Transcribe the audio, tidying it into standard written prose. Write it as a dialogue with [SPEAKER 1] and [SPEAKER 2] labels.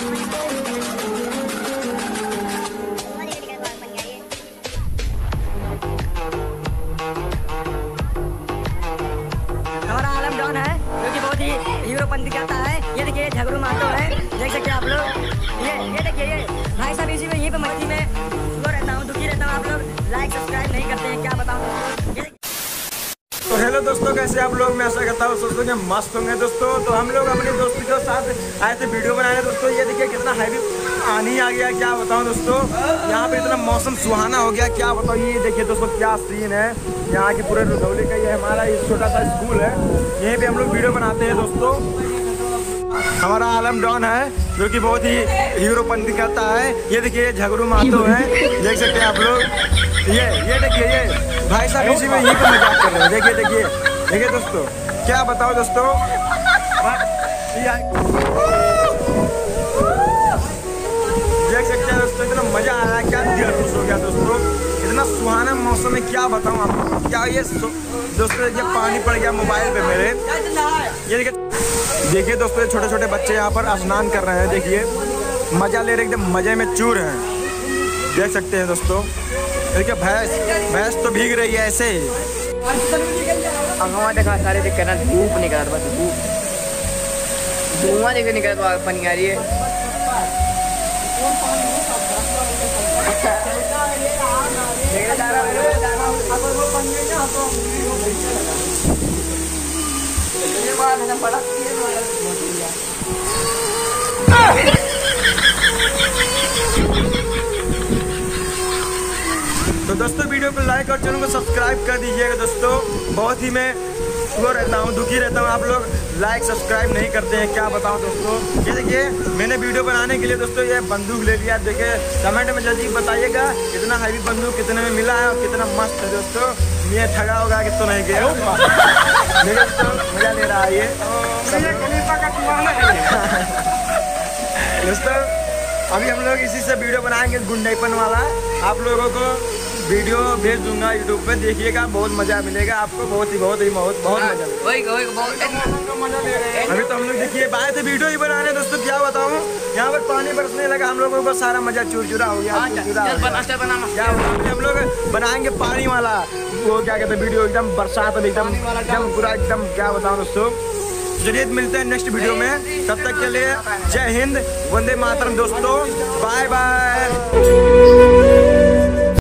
[SPEAKER 1] हमारा आलम डॉन है जो कि बहुत ही हीरोपंती करता है। ये देखिए झगड़ू मारतो है, देख सकते हैं आप लोग। ये देखिए ये भाई साहब इसी में यहीं पे मस्ती में सुबह रहता हूँ, दुखी रहता हूँ। आप लोग लाइक सब्सक्राइब नहीं करते हैं, क्या बताऊँ।
[SPEAKER 2] तो हेलो दोस्तों, कैसे आप लोग? मैं आशा करता हूँ दोस्तों कि मस्त होंगे दोस्तों। तो हम लोग अपने दोस्तों के साथ आए थे वीडियो बनाने दोस्तों। ये देखिए कितना हैवी पानी आ गया, क्या बताऊँ दोस्तों। यहाँ पे इतना मौसम सुहाना हो गया, क्या बताऊँ। ये देखिए दोस्तों क्या सीन है यहाँ के पूरे रुधौली का। ये हमारा छोटा सा स्कूल है, यहीं पे हम लोग वीडियो बनाते हैं दोस्तों। हमारा आलम डॉन है जो कि बहुत ही हीरोपंती करता है। ये देखिए झगड़ू मातो है, देख सकते हैं आप लोग। ये देखिए ये भाई साहब इसी में यहीं पर मजाक कर रहे हैं। देखिए देखिए देखिए दोस्तों, क्या बताओ दोस्तों। देख सकते हैं दोस्तों, इतना मजा आ रहा है, क्या दिल खुश हो गया दोस्तों। इतना सुहाना मौसम है, क्या बताऊँ आपको। क्या ये दोस्तों देखिए पानी पड़ गया मोबाइल पे मेरे। ये देखिए दोस्तों, छोटे छोटे बच्चे यहाँ पर स्नान कर रहे हैं। देखिए मजा ले रहे, एकदम मजे में चूर हैं, देख सकते हैं दोस्तों। देखिए भैंस तो भीग रही है ऐसे ही।
[SPEAKER 1] अब हमारे देखा सारे देख करना धूप निकला था, बस धुआं देखकर निकला तो पानी आ रही है।
[SPEAKER 2] तो दोस्तों वीडियो को लाइक और चैनल को सब्सक्राइब कर दीजिएगा दोस्तों। बहुत ही मैं वो रहता हूँ, दुखी रहता हूँ, आप लोग लाइक सब्सक्राइब नहीं करते हैं, क्या बताऊँ दोस्तों। ये देखिए मैंने वीडियो बनाने के लिए दोस्तों ये बंदूक ले लिया। देखिए कमेंट में जल्दी बताइएगा कितना हैवी बंदूक कितने में मिला है और कितना मस्त है दोस्तों। ये ठगा होगा कि तो नहीं गया देखिए दोस्तों, मजा ले रहा है ये दोस्तों। अभी हम लोग इसी से वीडियो बनाएंगे गुंडेपन वाला। आप लोगों को वीडियो भेज दूंगा यूट्यूब पे, देखिएगा, बहुत मजा मिलेगा आपको। बहुत मजा। अभी तो हम लोग देखिए आए थे वीडियो ही बनाने दोस्तों, क्या बताऊँ। यहाँ पर पानी बरसने लगा, हम लोगों को सारा मजा चुरचुरा हो गया। क्या हम लोग बनाएंगे पानी वाला, वो क्या कहते हैं वीडियो, एकदम बरसात में एकदम पूरा एकदम, क्या बताऊँ दोस्तों। चलिए मिलते हैं नेक्स्ट वीडियो में, तब तक के लिए जय हिंद, वंदे मातरम दोस्तों, बाय बाय।